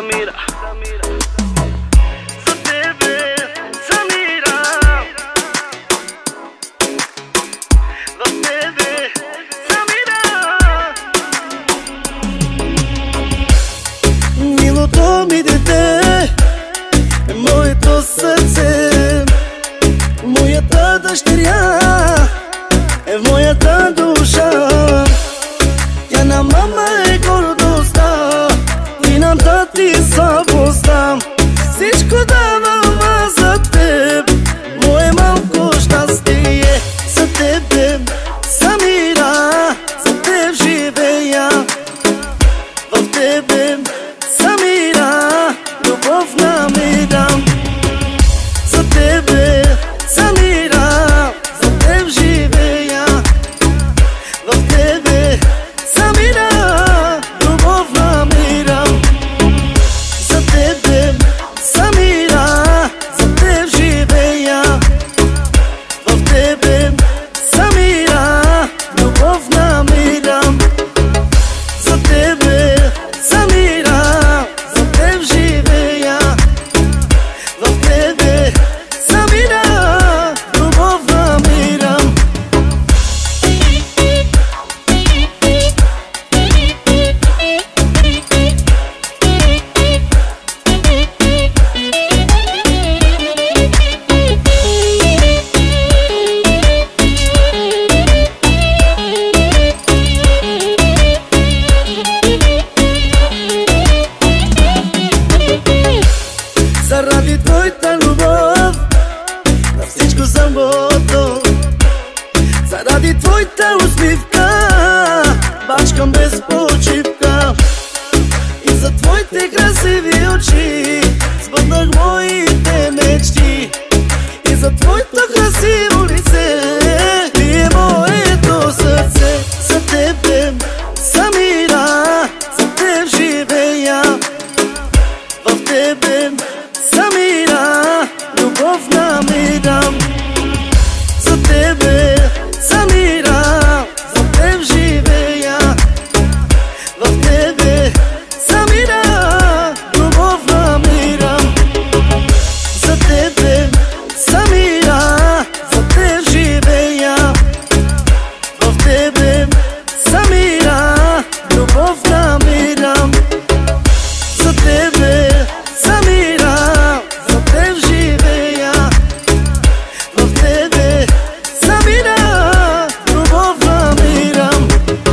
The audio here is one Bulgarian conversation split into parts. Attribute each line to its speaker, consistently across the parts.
Speaker 1: Samira. Za tebe, Samira. Za tebe, Samira.
Speaker 2: Милото ми дете е моето сърце, моята дъщеря е в моята душа. Тя на мама е гордостта и на тати слабостта. Всичко давам аз за теб, мое малко щастие. За тебе, Самира, за теб живея. В тебе, Самира, любов намирам. За тебе, Самира, за теб живея. В тебе, Самира, любов намирам. За тебе, Самира, за теб живея. В тебе, Самира, любов намирам. За тебе, Самира, за теб живея. В тебе, Самира, любов намирам. Заради твоята любов на всичко съм готов. Заради твоята усмивка бачкам без почивка. И за твоите красиви очи сбъднах моите мечти. И за твоето красиво лице ти е моето сърце. За тебе, Самира, за теб живея. В тебе, Самира, любов намирам. За тебе, Самира, за теб живея. В тебе, Самира, любов намирам. За тебе, Самира, за теб живея. В тебе, Самира, любов намирам. За тебе, Самира, за теб живея. В тебе, Самира, любов намирам.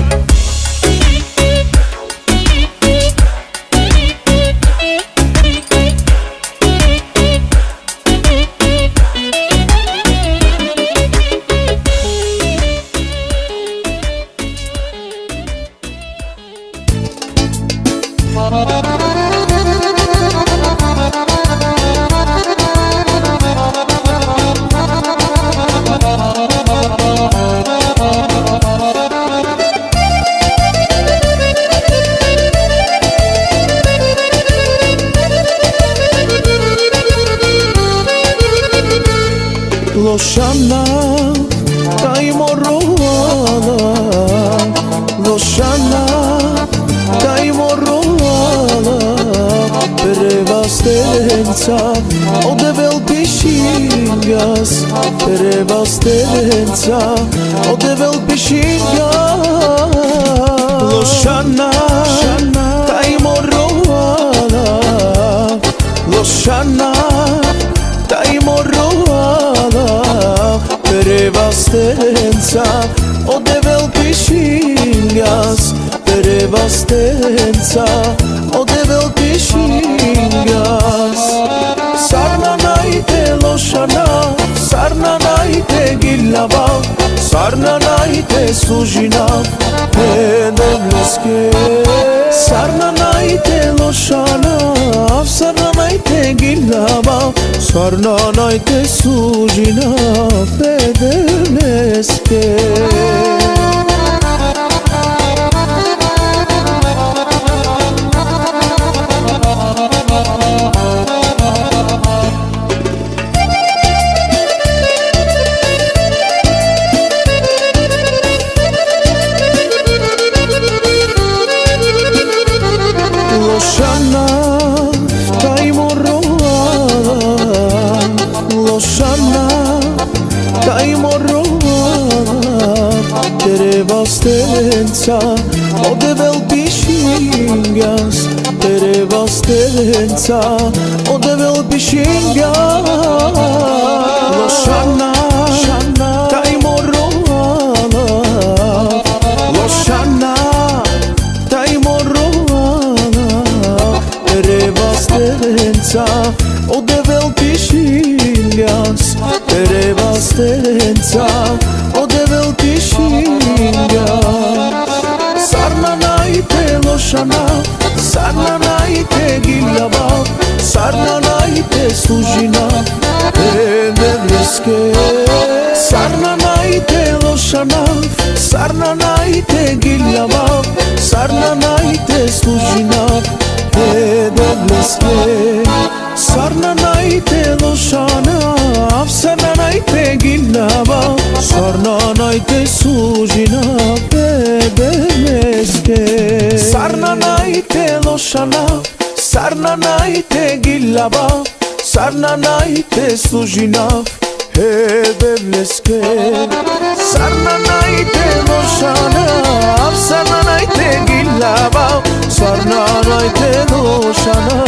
Speaker 3: Loshana, Kaimoroala, Loshana, Kaimoroala, Prevastenza, o de vel pishingas, Prevastenza, o de vel pishingas. Loshana, Kaimoroala, Loshana, Kaimoroala, Prevastenza, o de vel pishingas, Prevastenza, o de vel pishingas. Sarna naite loshana, sarna naite gillava, sarna naite sujina, pedevleske. Sarna naite loshana, sarna naite gillava, sarna naite sujina, pedevleske. Loshana, bastența, o devel pishingas, tere bastența, o devel pishingas. Loshana, tai morroala, Loshana, tai morroala, tere bastența, o devel pishingas, tere bastența, o devel pishingas. Sarna naite Loshana, sarna naite gilaba, sarna naite slujina, devleske. Sarna naite Loshana, sarna naite gilaba, sarna naite slujina, devleske. Sarna naite Loshana, sarna naite gilaba, sarna naite slujina, devleske. Sarna naite Loshana, sarna naite gilaba, sarna naite slujina, devleske. Sarna naite Loshana, sarna naite gilaba, sarna naite Loshana,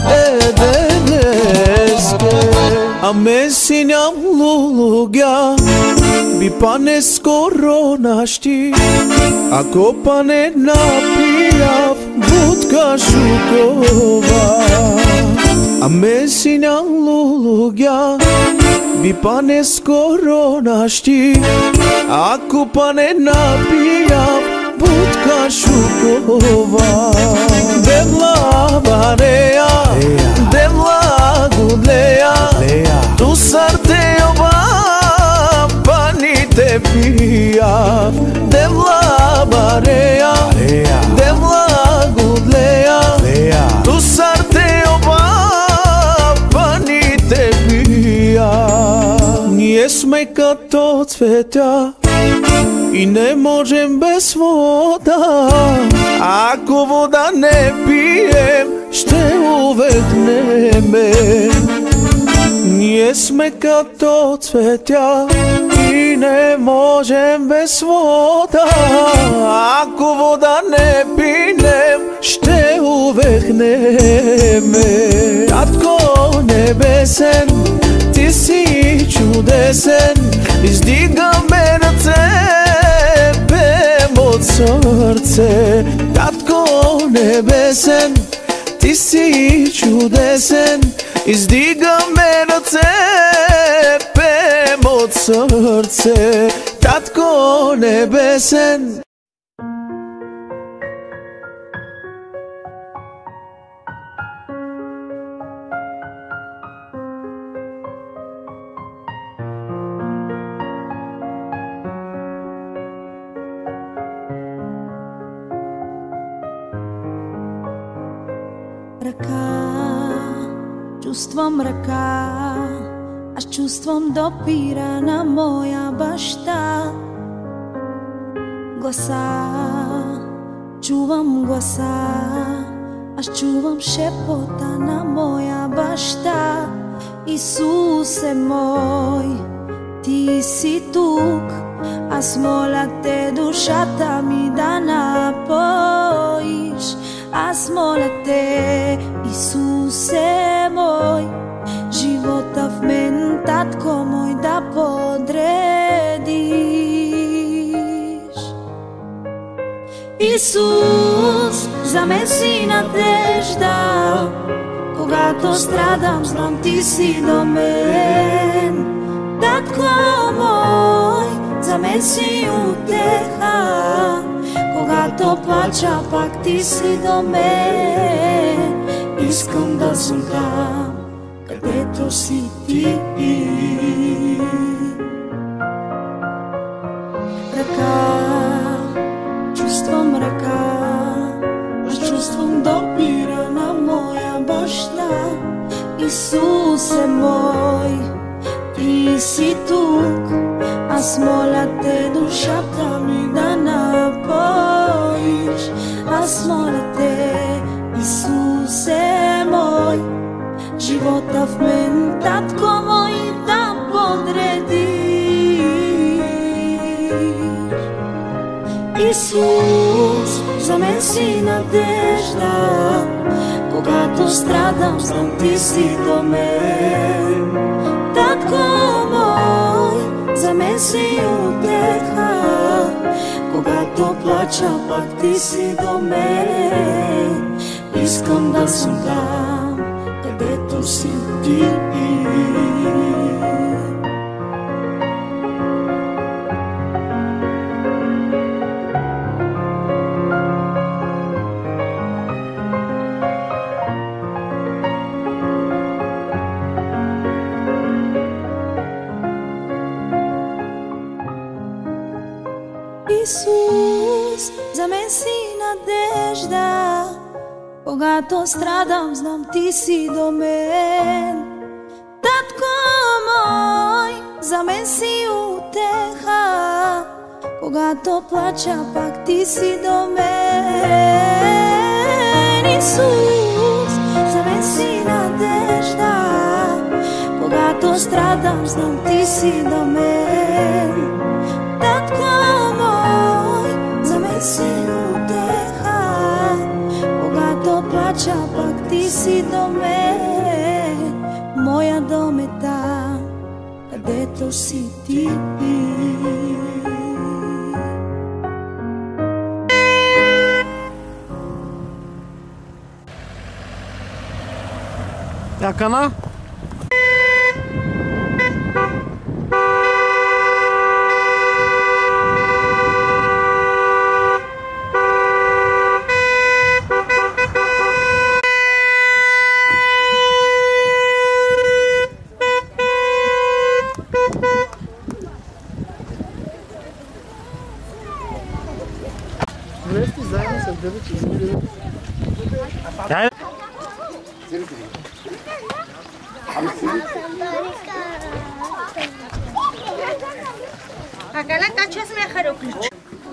Speaker 3: devleske. Amesineam lulugja, bi pane skoro našti, ako pane napijav, budka šukova. Amesineam lulugja, bi pane skoro našti, ako pane napijav, budka šukova. Demla vareja, demla gudleja, tu sarte oba, pani te pija. Demla vareja, demla gudleja, tu sarte oba, pani te pija. Nije sme като цветя и не можем без вода. Ако вода не пием, ще увехнеме. Ние сме като цветя и не можем без вода. Ако вода не пинем, ще увехнеме. Татко небесен, ти си чудесен, издигаме ръце, пеем от сърце. Татко небесен, ти си чудесен, издигаме ръце, пеем от сърце. Татко небесен.
Speaker 4: Чувствам ръка, аз чувствам допира на моя баща. Гласа, чувам гласа, аз чувам шепота на моя баща. Исусе мой, ти си тук, аз моля те душата ми да напоиш. Аз моля те, Исусе мой, живота в мен, татко мой, да подредиш. Исус, за мен си надежда, когато страдам, знам ти си до мен. Татко мой, за мен си утеха, когато плача, пак ти си до мен. Искам да съм там, където си ти. Ръка, чувствам ръка, аз чувствам допира на моя баща. Исусе мой, ти си тук, аз моля те душата ми да напоиш. Аз моля те, Исусе мой, живота в мен, татко мой, да подредиш. Исус, за мен си надежда, когато страдам, знам ти си до мен. Татко мой, за мен си утеха, когато плача, пак ти си до мен. Искам да съм там, където си ти. Исус, за мен си надежда, когато страдам, знам ти си до мен. Татко мой, за мен си утеха, когато плача, пак ти си до мен. Исус, за мен си надежда, когато страдам, знам ти си до мен. Татко мой, за мен си утеха, когато плача, пак ти си до мен. Моя дом е там, където си ти.
Speaker 3: Якана?
Speaker 5: Вместе заедно с тебе, че измири.
Speaker 6: Acá la cacha es mejor o ключ.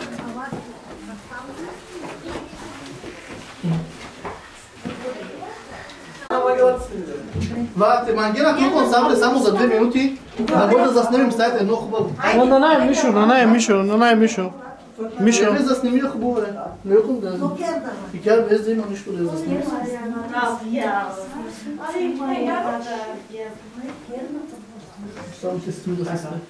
Speaker 5: Вате, Мангина, колко събре само за 2 минути, да може да заснемем стаята едно хубаво.
Speaker 3: На най Мишо. Мишо.
Speaker 5: Не заснеми хубаво, бе. Не искам да... И тя без да има нищо да я заснеми. Само се стим да се сме.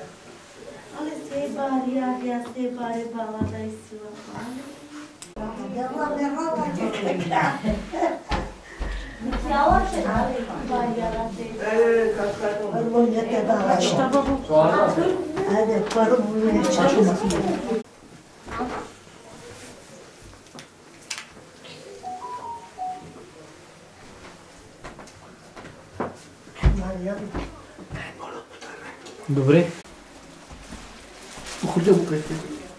Speaker 3: Добре.
Speaker 5: Походя го къде.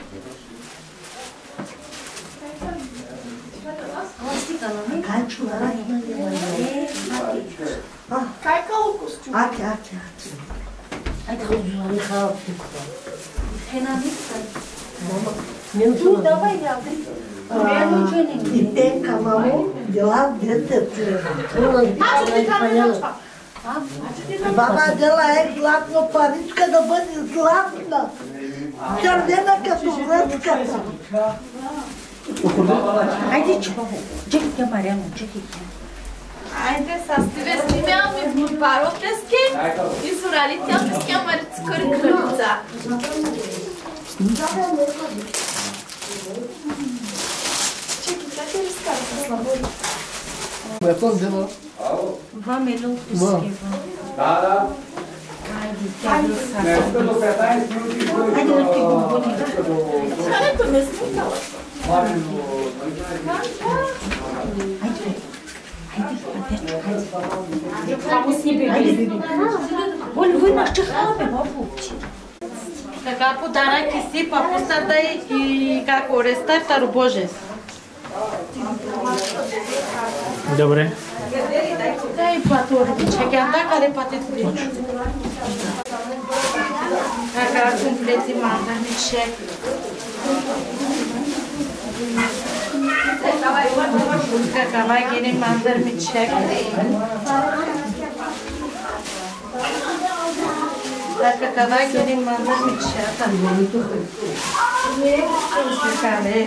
Speaker 7: Итека, мамо, дела детето. Баба дела е златно, паричка да бъде златна. Червена като връзката.
Speaker 6: Хайде, човек. Чекай, Мариано, чекай.
Speaker 8: Айде, са стиве снимяваме в паротески и суралителски амарицкър кралица. Чекай, как е разказа слабо?
Speaker 5: Якон дела?
Speaker 6: Вам е лопуски.
Speaker 9: Да.
Speaker 6: Хайде, тя е разказа. Хайде, да ти го боли.
Speaker 8: Хането ме смутала.
Speaker 6: Така подарък и си, папусата и како рестартар Боже.
Speaker 3: Добре.
Speaker 6: Дай патори, чекай, къде патите точно. Така комплети мандани чек. Какава гени мандър ми чек. Dacă cava gherim mandar micșata. Care?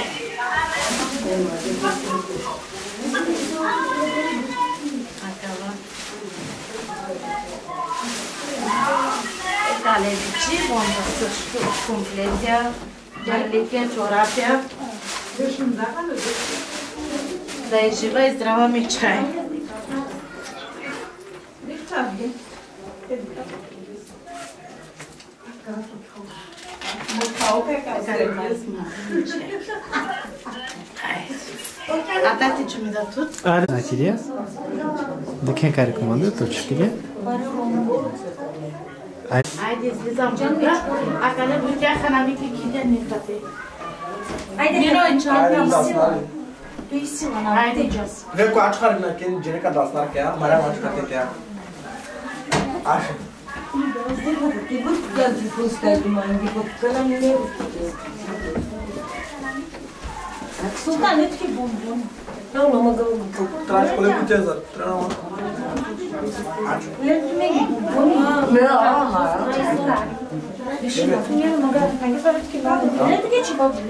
Speaker 6: Acaba. Care de bomba să completea, jarlikia, ciorapia. Da je živa i zdrava mi čaj. A tati će mi da tu?
Speaker 3: Are Nakilia? De quem care comandă tot știe?
Speaker 6: Ajde, slizam bunda, a kada butea hanamiki kide nikate. Ajde, Miroj čarna masiva. Ajde, Jos.
Speaker 5: Vem cu acho cara naquele dia que a das lá que é, Maria acho que é. Acha.
Speaker 7: Sultan, net que bombom.
Speaker 5: Não, não, mas eu traz com ele com tesouro.
Speaker 7: Net que me bombom. Net que te bombom.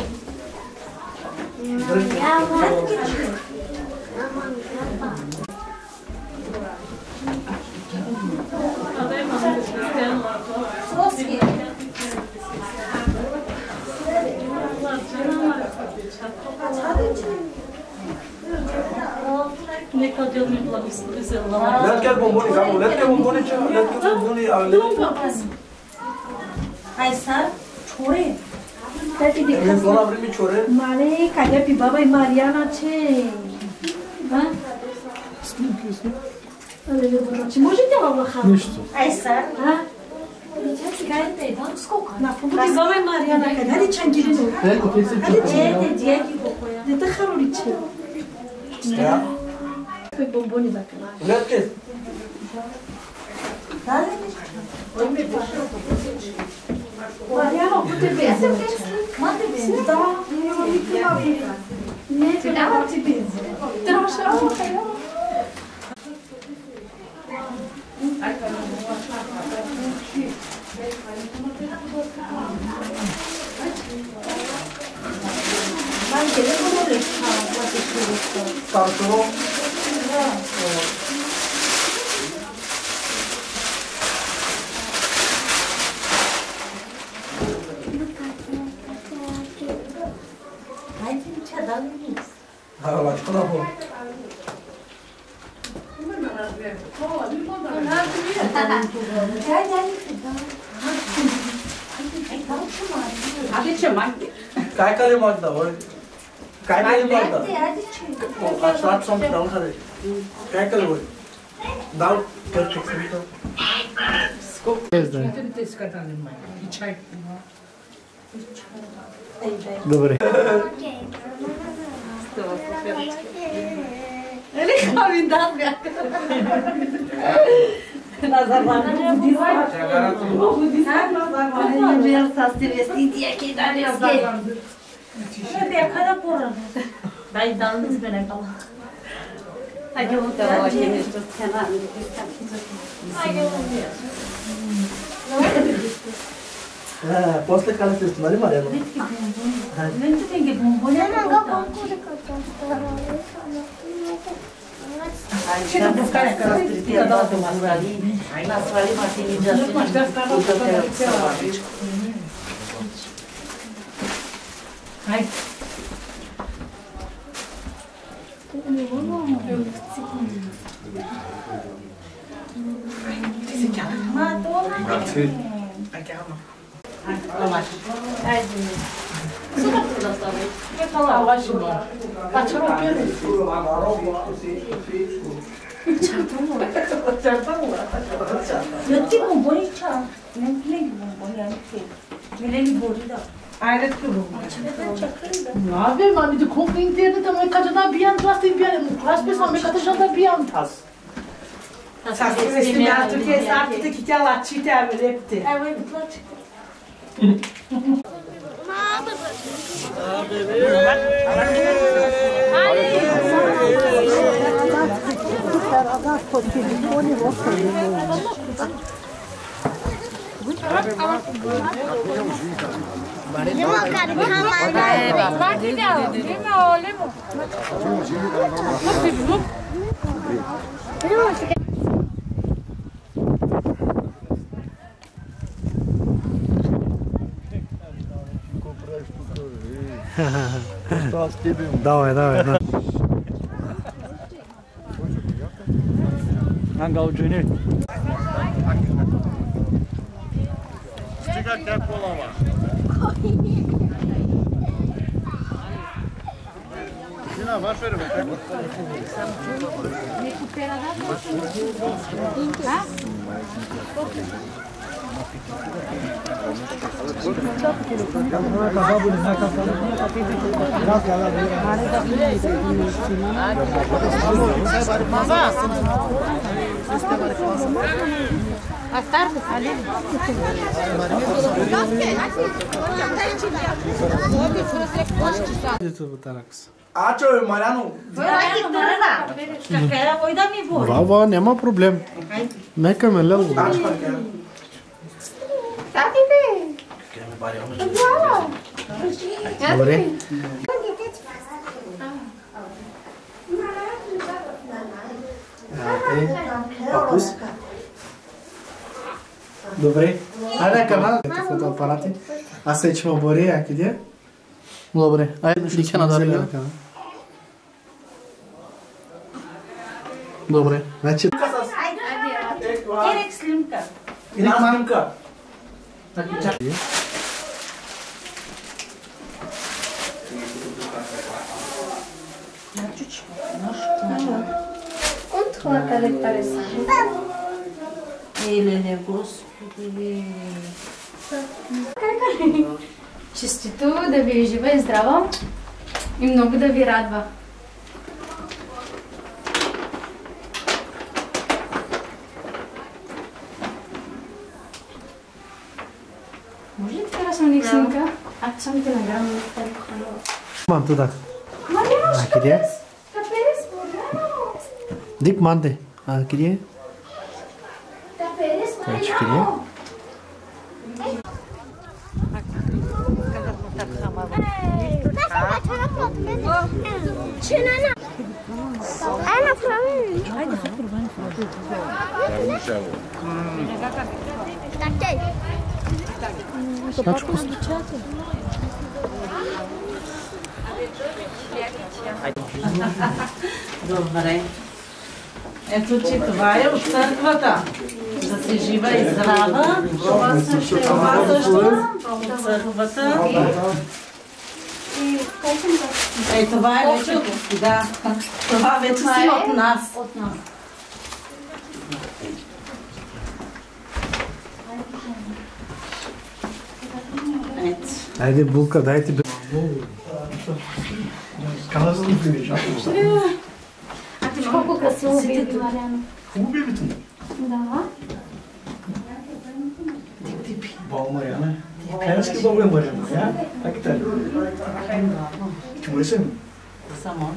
Speaker 8: Neka Deus me благослови за
Speaker 5: Let quer bombone, gamu, let quer bombone, let quer bombone, ale.
Speaker 7: Ai sar, छोड़े ताकि देखा
Speaker 5: बोला अपने में छोड़े
Speaker 7: मारे काया पिबा भाई मारियाना छे हाँ अरे ये बोला छे मुझे क्या बाबा खा आई सर हाँ ना पिबा भाई मारियाना का दादी चंगिली नो दादी दिया की कोया ये तो खरोड़ी छे
Speaker 5: या
Speaker 7: कोई बोंबोनी बाका
Speaker 5: let quer
Speaker 7: Mariana, putem benze. Mate benze. Da, eu am mică la bine. Ne te dați benze. Te așa o caia. Mai gele cum le fac, poate să le fac.
Speaker 5: Cartoro. हाँ बात करो हो काय करे मागता होय काय करे मागता आता सम डाउन करे काय करे होय डाउन कर चेक करू
Speaker 3: Dobre.
Speaker 7: Ele convidado minha. Nós agora não diz. Essa se vestir aqui da nesque. É cada porra. Vai dar nos benecala. Ai eu vou ter aqui neste canal. Ai eu vou ver.
Speaker 5: poți să cale să mare mare nu
Speaker 7: Vem tu tem que bombone. Não não go
Speaker 6: Cine buscare caracteristică da de murali, la svali matini just. Hai. Se chiama.
Speaker 5: Grazie.
Speaker 6: Hai, la mai. Hai, zi. Super tu asta, băi. E ca la oași, bă. La ce rog pierde?
Speaker 7: Eu te bombone cea. Nem plec bombone, am că. Mileni borida.
Speaker 6: Haideți cu lumea.
Speaker 9: Nu avem, mami, de cum pe internet am mai căzut la bian, tu asta e bian. Nu clas pe să am mai căzut la bian.
Speaker 6: S-a estimat că e sapte că te-a la cite a velepte.
Speaker 7: Ai mai place.
Speaker 3: Давай, давай.
Speaker 5: Hangal Johnny.
Speaker 1: Stiga te polava. Cina, va șere,
Speaker 5: А, че, Мариано?
Speaker 3: Вау, няма проблем. Нека ме лело.
Speaker 6: Tati bem.
Speaker 3: Добре. Папус. Добре. Айде канал, фотоапарати. Аз се че ме бори, а къде?
Speaker 5: Добре, айде лике на дали. Добре.
Speaker 3: Значи...
Speaker 6: Ерек снимка.
Speaker 5: Една снимка.
Speaker 6: Care pare să Еле, Господи.
Speaker 10: Честито, да ви е жива и здрава и много да ви радва. Може ли така да съм ник снимка? Аз съм те награм на телефона.
Speaker 3: Мам, туда. А къде? Дик манде. А къде? Значи къде?
Speaker 6: Добре. Ето, че това е от църквата. Да си жива и здрава. Това също от църквата. Е, това е вече от... Да. Това вече си от нас.
Speaker 10: От нас.
Speaker 6: Ето.
Speaker 3: Айде, булка, дайте бе.
Speaker 10: Виж колко красиво бието, Мариано.
Speaker 5: Хубаво бебето му.
Speaker 10: Да.
Speaker 5: Бал Мариана. Крайнски бал е Мариана. Я? Как те? Чому ли се?
Speaker 6: Само.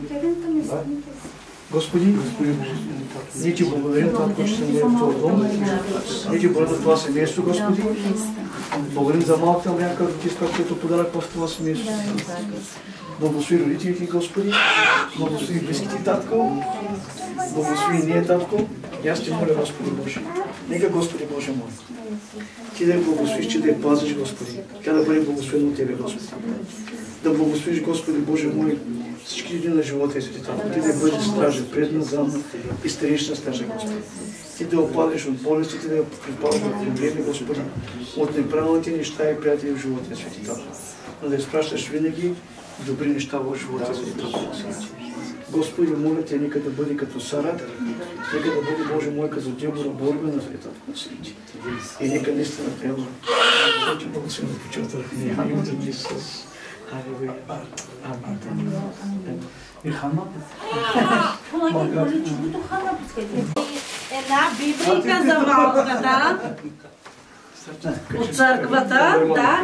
Speaker 5: Господи, ние ти благодарим това, което ще намерим в този дом. Ние ти благодарим за това семейство, Господи. Благодарим за малката мрянка, която подарък в това семейство. Благослови родителите, Господи. Благослови близките, Татко. Благослови ние, Татко. И аз ти моля, Господи Боже. Нека, Господи Боже мой. Ти да я благословиш, ти да я пазиш, Господи. Тя да бъде благословена от Тебе, Господи. Да благословиш, Господи Боже мой, всички дни на живота и светите. Ти да бъдеш стража, предна, задна и старейшина стража, Господи. Ти да опазиш от болестите, да я предпазваш от проблеми, Господи, от неправилните неща и приятели в живота и светите. Но да изпращаш винаги добри неща в живота и светите. Господи, моля Те, нека да бъде като Сара, нека да бъде, Боже мой, като Дебора, борба на света. И нека наистина трябва да ти благословим да почиват върху нея. Името на Исус. Алелуя. Амин. И Хана?
Speaker 6: Една библийка за малката.
Speaker 9: От църквата, да.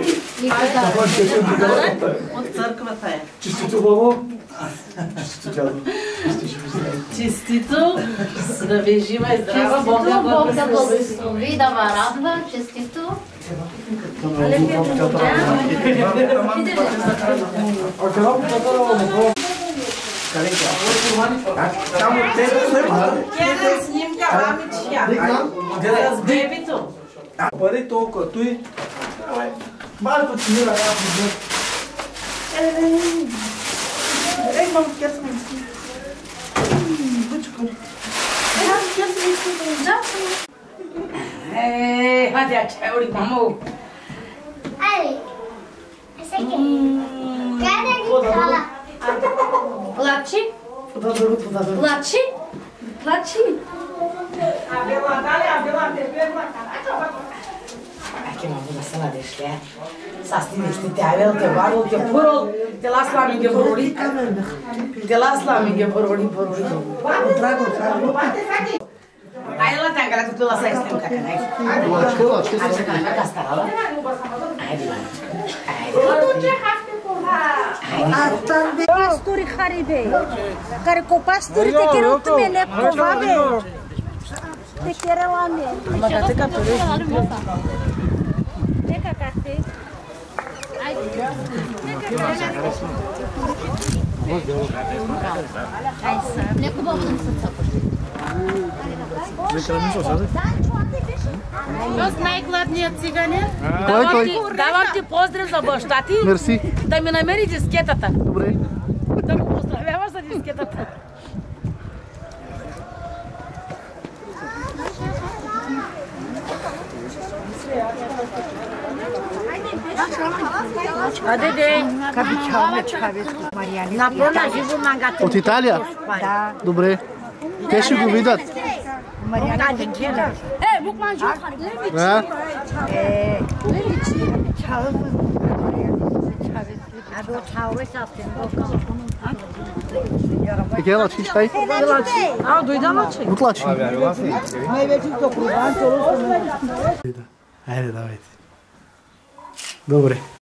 Speaker 9: От църквата е.
Speaker 5: Честито, бабо. Честито, дядо.
Speaker 9: Честито, здравей, жива и здрава.
Speaker 10: Бог да благослови, да ва радва. Честито.
Speaker 5: Само
Speaker 9: Кена снимка, мамичка. С бебито.
Speaker 5: Бъде толкова, той... Малко ти мира,
Speaker 6: Ей, мам, тя сме иски. Бучко. Ей, мам, тя сме иски.
Speaker 9: Ей, хадя, чай, ори, мамо.
Speaker 11: Али, всеки. Къде ги кала?
Speaker 10: Плачи. Плачи. Плачи.
Speaker 6: Abela, te perna, caraca.
Speaker 9: Aqui, mamu, da sala de șlea. S-a stins, te avel, te varul, te purul, te las la minghe porori. Te las la minghe porori. Hai la tanga, tu la sai stem ca canai. Hai să canai ca starala. Hai de la.
Speaker 6: Tu ce hafte cumva?
Speaker 4: Pasturi haribei, care cu pasturi te chiar tu mele cova be. Te chiar la mele.
Speaker 9: Mă gata ca pe
Speaker 4: Te ca carte. Ai. Ai să.
Speaker 10: Ne cu băut să țapă.
Speaker 9: Toți najgladnije cigane. Давам ти поздрав за баща ти.
Speaker 3: Мерси.
Speaker 9: Да ми намери дискетата.
Speaker 3: Добре.
Speaker 9: Да ме поздравяваш за дискетата.
Speaker 3: От Италия?
Speaker 4: Da.
Speaker 3: Добре. Те ще го видят.
Speaker 4: Е, букман жо харибei.
Speaker 3: Да? Peki el açın çay.
Speaker 9: А, дойда на чай.
Speaker 3: Mutlu açın. Haydi давайте. Добре.